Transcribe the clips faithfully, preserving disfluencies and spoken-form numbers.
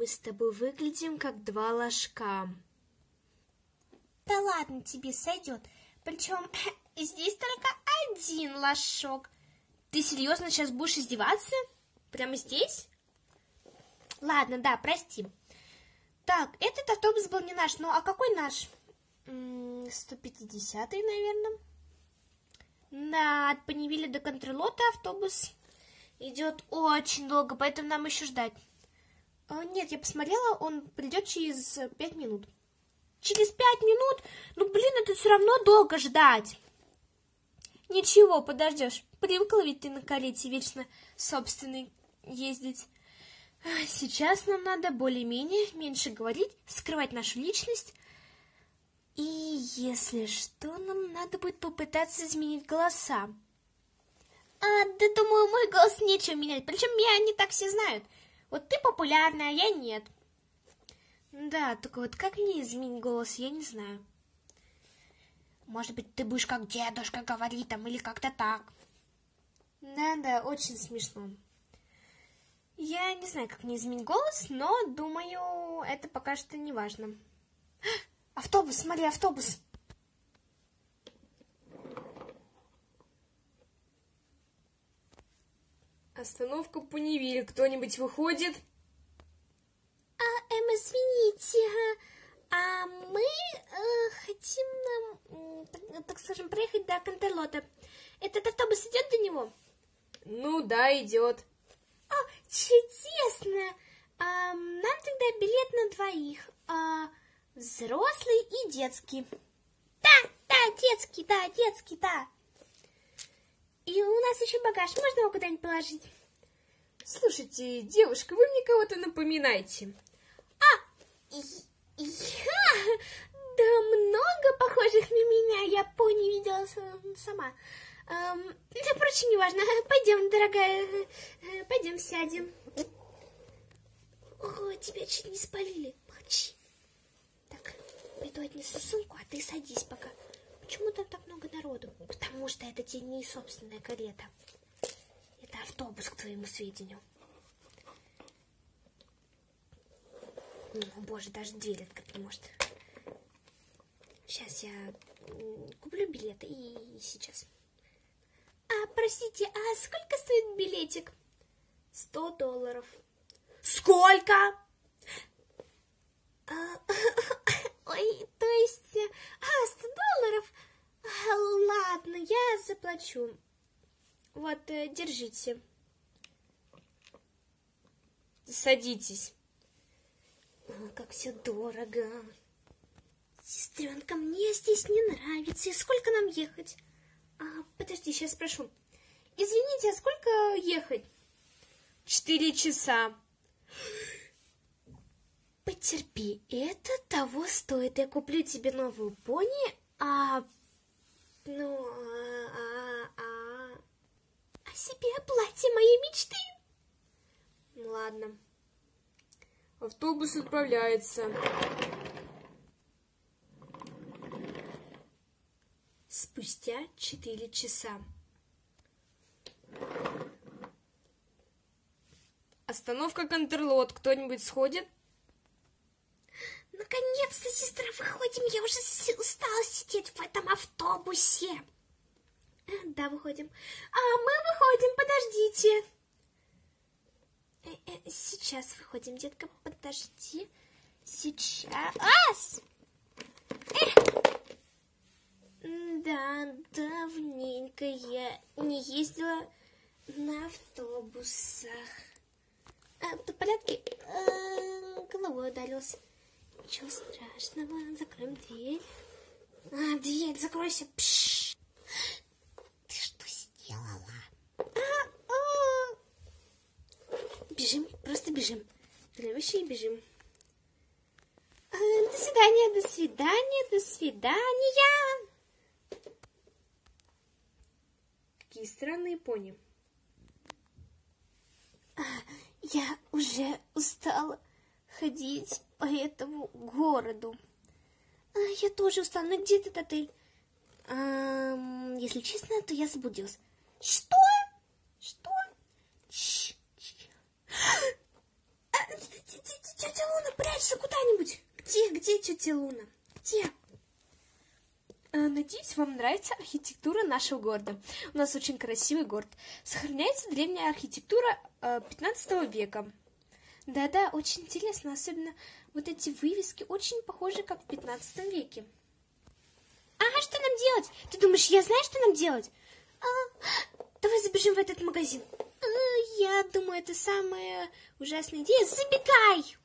мы с тобой выглядим как два ложка. Да ладно, тебе сойдет. Причем здесь только один ложок. Ты серьезно сейчас будешь издеваться? Прямо здесь? Ладно, да, прости. Так, этот автобус был не наш. Ну, а какой наш? сто пятидесятый, наверное. Да, от Панивиля до Контрлота автобус идет очень долго, поэтому нам еще ждать. А, нет, я посмотрела, он придет через пять минут. Через пять минут? Ну, блин, это все равно долго ждать. Ничего, подождешь. Привыкла ведь ты на карете вечно собственной ездить. Сейчас нам надо более-менее меньше говорить, скрывать нашу личность. И если что, нам надо будет попытаться изменить голоса. А, да думаю, мой голос нечего менять. Причем меня не так все знают. Вот ты популярная, а я нет. Да, только вот как мне изменить голос, я не знаю. Может быть, ты будешь как дедушка говорить там, или как-то так. Да-да, очень смешно. Я не знаю, как мне изменить голос, но думаю, это пока что не важно. Автобус, смотри, автобус. Остановка Панивиль. Кто-нибудь выходит? А, эм, извините, а мы э, хотим, э, так скажем, проехать до Контрлота. Этот автобус идет до него? Ну да, идет. О, чудесно! А, нам тогда билет на двоих. А, взрослый и детский. Да, да, детский, да, детский, да. И у нас еще багаж. Можно его куда-нибудь положить? Слушайте, девушка, вы мне кого-то напоминаете. А, я? Да много похожих на меня. Я пони видела сама. Эм, впрочем, неважно. Пойдем, дорогая. Пойдем сядем. О, тебя чуть не спалили. Молчи. Так, пойду отнесу сумку, а ты садись пока. Почему там так много народу? Потому что это тебе не собственная карета. Это автобус, к твоему сведению. О, боже, даже дверь открыть не может. Сейчас я куплю билеты и сейчас. А, простите, а сколько стоит билетик? Сто долларов. Сколько? А, ой, то есть... А, сто долларов? А, ладно, я заплачу. Вот, держите. Садитесь. О, как все дорого. Сестренка, мне здесь не нравится. И сколько нам ехать? А, подожди, сейчас спрошу. Извините, а сколько ехать? Четыре часа. Потерпи, это того стоит. Я куплю тебе новую пони, а... Ну, а... А, а... а себе платье моей мечты. Ладно. Автобус отправляется. Спустя четыре часа. Остановка Контрлот. Кто-нибудь сходит? Наконец-то, сестра, выходим. Я уже устала сидеть в этом автобусе. Да, выходим. А, мы выходим, подождите. Э -э, сейчас выходим, детка, подожди. Сейчас. Эх. Да, давненько я не ездила на автобусах. А, ты в порядке? А, головой ударился. Ничего страшного, закроем дверь. А, дверь, закройся. Пш. Ты что сделала? А, а. Бежим, просто бежим. Тревище и бежим. А, до свидания, до свидания, до свидания. Какие странные пони. А, я уже устала ходить по этому городу. А, я тоже устала. Ну где этот отель? А, если честно, то я заблудилась. Что? Что? Тетя спрячься куда-нибудь. Где, где тетя Луна? Где? Надеюсь, вам нравится архитектура нашего города. У нас очень красивый город. Сохраняется древняя архитектура пятнадцатого века. Да-да, очень интересно, особенно вот эти вывески очень похожи, как в пятнадцатом веке. А что нам делать? Ты думаешь, я знаю, что нам делать? А, давай забежим в этот магазин. А, я думаю, это самая ужасная идея. Забегай!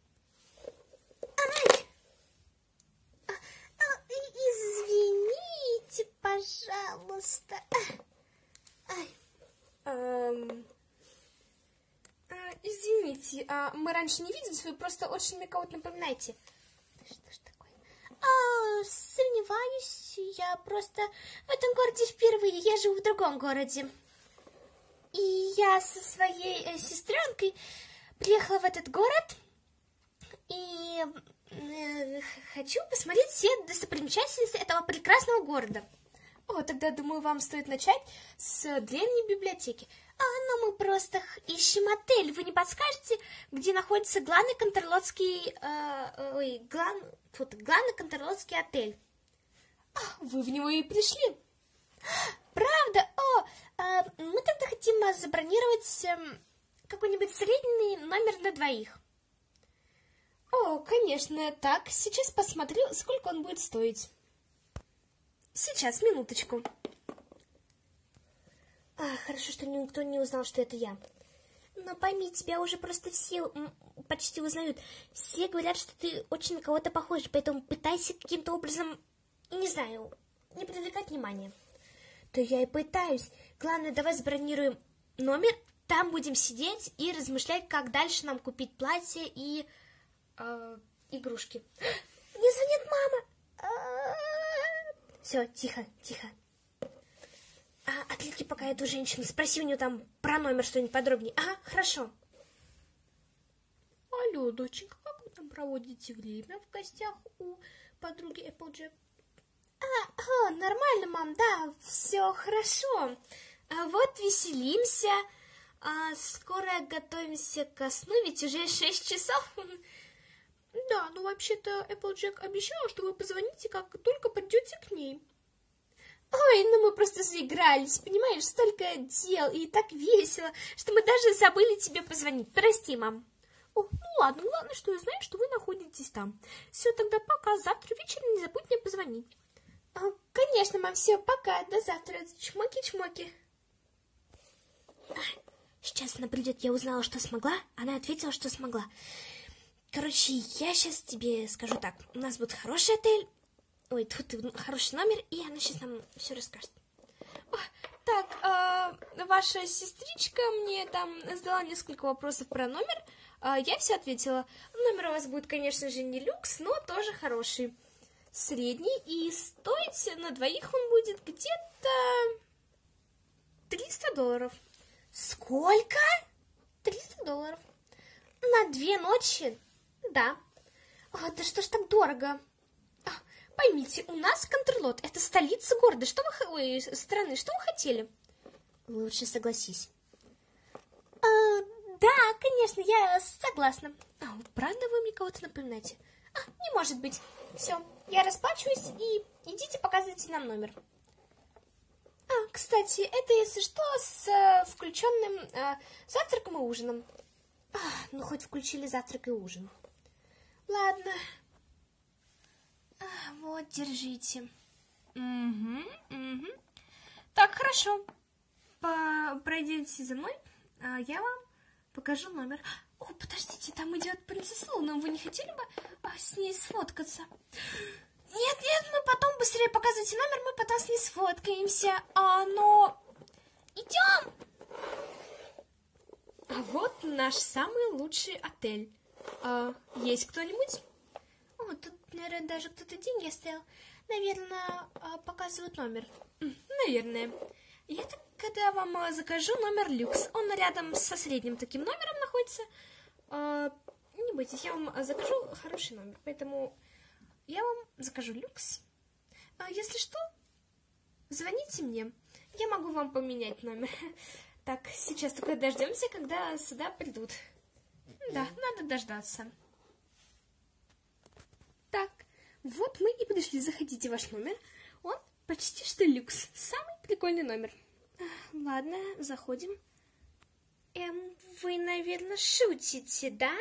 Ай! А, а, извините, пожалуйста. Ай. Эм... А, извините, а мы раньше не виделись, вы просто очень мне кого-то напоминаете. Что ж такое? А, сомневаюсь, я просто в этом городе впервые, я живу в другом городе. И я со своей э, сестренкой приехала в этот город и э, хочу посмотреть все достопримечательности этого прекрасного города. О, тогда, думаю, вам стоит начать с древней библиотеки. А, ну мы просто ищем отель. Вы не подскажете, где находится главный контрлотский, э, ой, глав, вот, главный контрлотский отель? А, вы в него и пришли. Правда? О, э, мы тогда хотим забронировать э, какой-нибудь средний номер на двоих. О, конечно, так, сейчас посмотрю, сколько он будет стоить. Сейчас, минуточку. А, хорошо, что никто не узнал, что это я. Но пойми, тебя уже просто все почти узнают. Все говорят, что ты очень на кого-то похож, поэтому пытайся каким-то образом, не знаю, не привлекать внимания. Да я и пытаюсь. Главное, давай забронируем номер, там будем сидеть и размышлять, как дальше нам купить платье и э, игрушки. Мне звонит мама. Все, тихо, тихо. А, отвлеки пока эту женщину, спроси у нее там про номер что-нибудь подробнее. Ага, хорошо. Алло, доченька, как вы там проводите время в гостях у подруги Эпплджек? А, а, нормально, мам, да, все хорошо. А вот веселимся, а, скоро готовимся ко сну, ведь уже шесть часов. Да, ну вообще-то Эпплджек обещала, что вы позвоните, как только придете к ней. Ой, ну мы просто заигрались, понимаешь, столько дел и так весело, что мы даже забыли тебе позвонить. Прости, мам. О, ну ладно, главное, что я знаю, что вы находитесь там. Все, тогда пока, завтра вечером не забудь мне позвонить. А, конечно, мам, все, пока, до завтра, чмоки-чмоки. Сейчас она придет, я узнала, что смогла, она ответила, что смогла. Короче, я сейчас тебе скажу так, у нас будет хороший отель, ой, тут хороший номер, и она сейчас нам все расскажет. О, так, э, ваша сестричка мне там задала несколько вопросов про номер, э, я все ответила. Номер у вас будет, конечно же, не люкс, но тоже хороший, средний, и стоить на двоих он будет где-то триста долларов. Сколько? триста долларов. На две ночи? Да. А, да что ж так дорого? А, поймите, у нас Контрлот, это столица города, что вы, ой, страны, что вы хотели? Лучше согласись. А, да, конечно, я согласна. А, вот правда вы мне кого-то напоминаете? А, не может быть. Все, я расплачиваюсь и идите показывайте нам номер. А, кстати, это, если что, с э, включенным э, завтраком и ужином. А, ну, хоть включили завтрак и ужин. Ладно. А, вот, держите. Угу, угу. Так, хорошо. По пройдемте за мной, а я вам покажу номер. О, подождите, там идет принцесса Луна. Вы не хотели бы а, с ней сфоткаться? Нет, нет, мы потом быстрее показывайте номер, мы потом с ней сфоткаемся. А, но... Идем! А вот наш самый лучший отель. А, есть кто-нибудь? О, тут, наверное, даже кто-то деньги оставил. Наверное, показывают номер. Наверное. Я так, когда вам закажу номер люкс, он рядом со средним таким номером находится. А, не бойтесь, я вам закажу хороший номер, поэтому... Я вам закажу люкс. А если что, звоните мне. Я могу вам поменять номер. Так, сейчас только дождемся, когда сюда придут. Да, надо дождаться. Так, вот мы и подошли. Заходите в ваш номер. Он почти что люкс. Самый прикольный номер. Ладно, заходим. Эм, вы, наверное, шутите, да?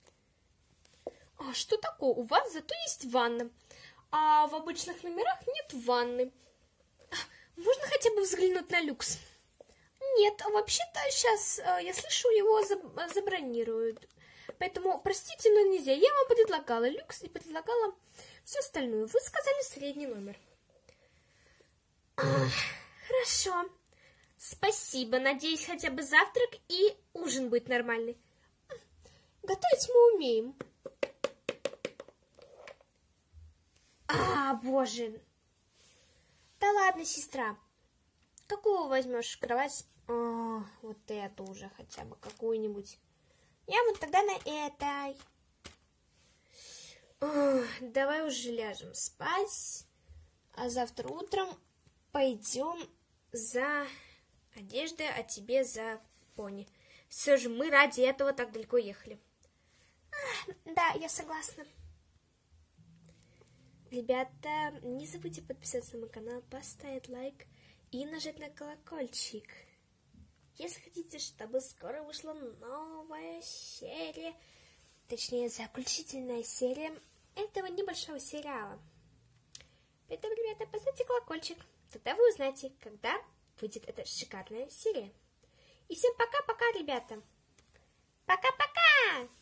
А что такое? У вас зато есть ванна. А в обычных номерах нет ванны. Можно хотя бы взглянуть на люкс? Нет, вообще-то сейчас, я слышу, его забронируют. Поэтому, простите, но нельзя. Я вам предлагала люкс и предлагала все остальное. Вы сказали средний номер. Хорошо. Спасибо. Надеюсь, хотя бы завтрак и ужин будет нормальный. Готовить мы умеем. А, боже. Да ладно, сестра. Какую возьмешь кровать? А, вот эту уже хотя бы какую-нибудь. Я вот тогда на этой. О, давай уже ляжем спать. А завтра утром пойдем за одеждой, а тебе за пони. Все же мы ради этого так далеко ехали. А, да, я согласна. Ребята, не забудьте подписаться на мой канал, поставить лайк и нажать на колокольчик. Если хотите, чтобы скоро вышла новая серия, точнее, заключительная серия этого небольшого сериала. Поэтому, ребята, поставьте колокольчик, тогда вы узнаете, когда выйдет эта шикарная серия. И всем пока-пока, ребята! Пока-пока!